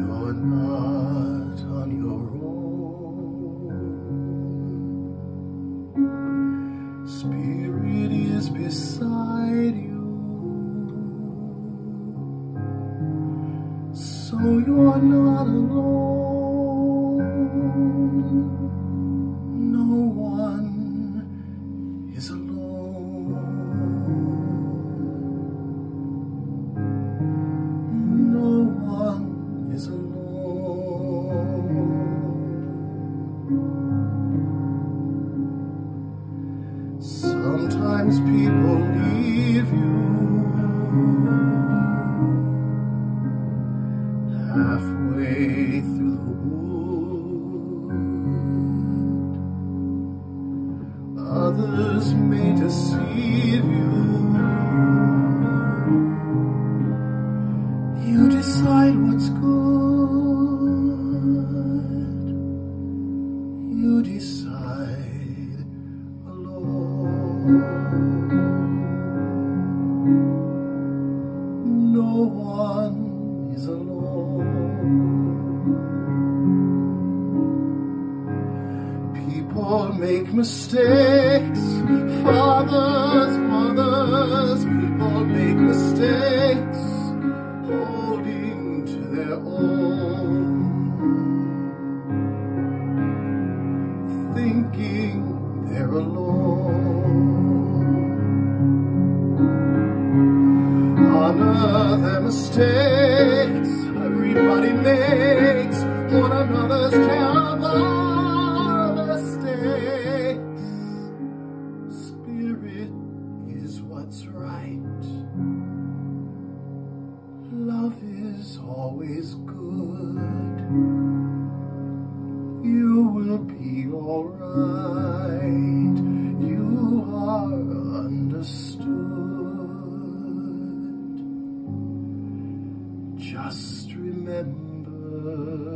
You're not on your own. Spirit is beside you, so you're not alone. No one is alone. No one is alone. Sometimes people leave you halfway through the wood. Others may deceive you. You decide what's good. You decide alone. No one is alone. People make mistakes. Fathers, mothers, people make mistakes, holding to their own, thinking they're alone. Honor their mistakes. Everybody makes one another's terrible mistakes. Spirit is what's right. Love is always good. You will be all right. You are understood. Just remember,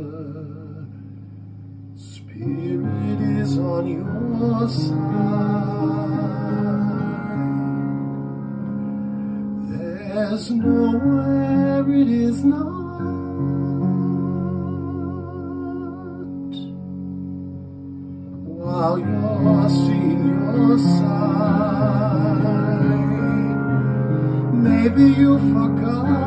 Spirit is on your side. There's nowhere it is not. While you're seeing your side, maybe you forgot.